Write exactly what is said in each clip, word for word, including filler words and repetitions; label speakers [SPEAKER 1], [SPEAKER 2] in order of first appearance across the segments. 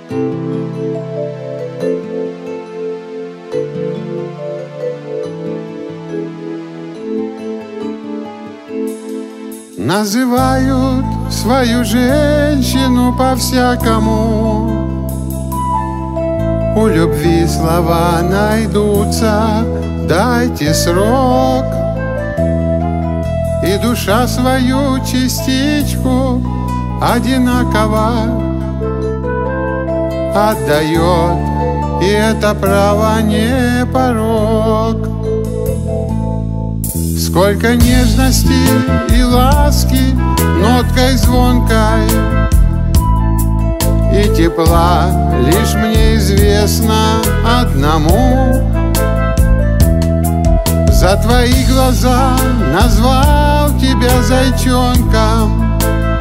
[SPEAKER 1] Называют свою женщину по-всякому. У любви слова найдутся, дайте срок. И душа свою частичку одинаково отдает, и это право не порок. Сколько нежности и ласки ноткой звонкой и тепла лишь мне известно одному. За твои глаза назвал тебя зайчонком,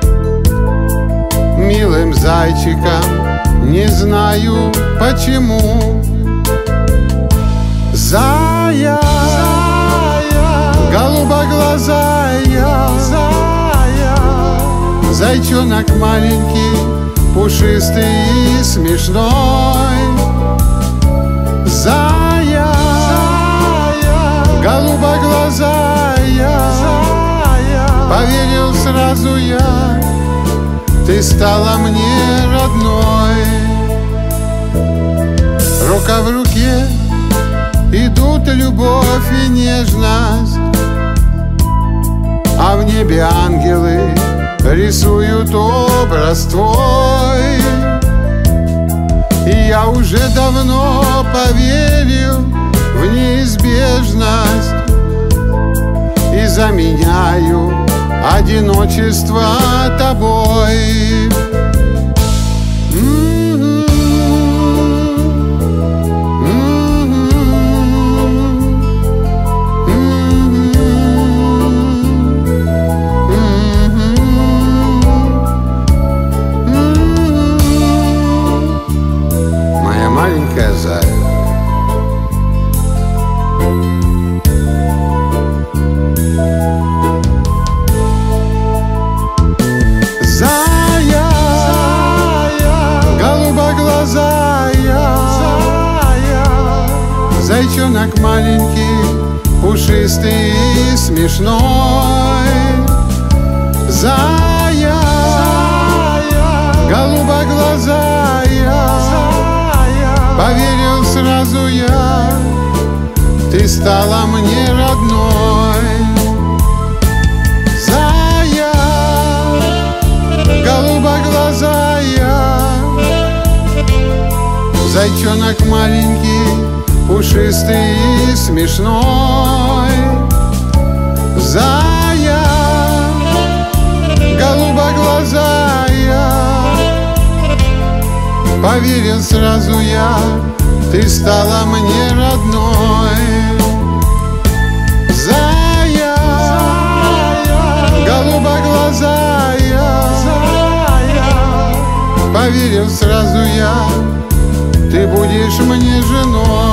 [SPEAKER 1] милым зайчиком, не знаю почему. Зая, голубоглазая, зая, зайчонок маленький, пушистый и смешной. Зая, голубоглазая, поверил сразу я, ты стала мне родной. Рука в руке идут любовь и нежность, а в небе ангелы рисуют образ твой. И я уже давно поверил в неизбежность и заменяю одиночество тобой. Маленькая зая. Зая, голубоглазая, зайчонок маленький, пушистый и смешной. Зая, голубоглазая, поверил сразу я, ты стала мне родной. Зая, голубоглазая, зайчонок маленький, пушистый и смешной. Зая, голубоглазая, поверил сразу я, ты стала мне родной. Зая, голубоглазая, поверил сразу я, ты будешь мне женой.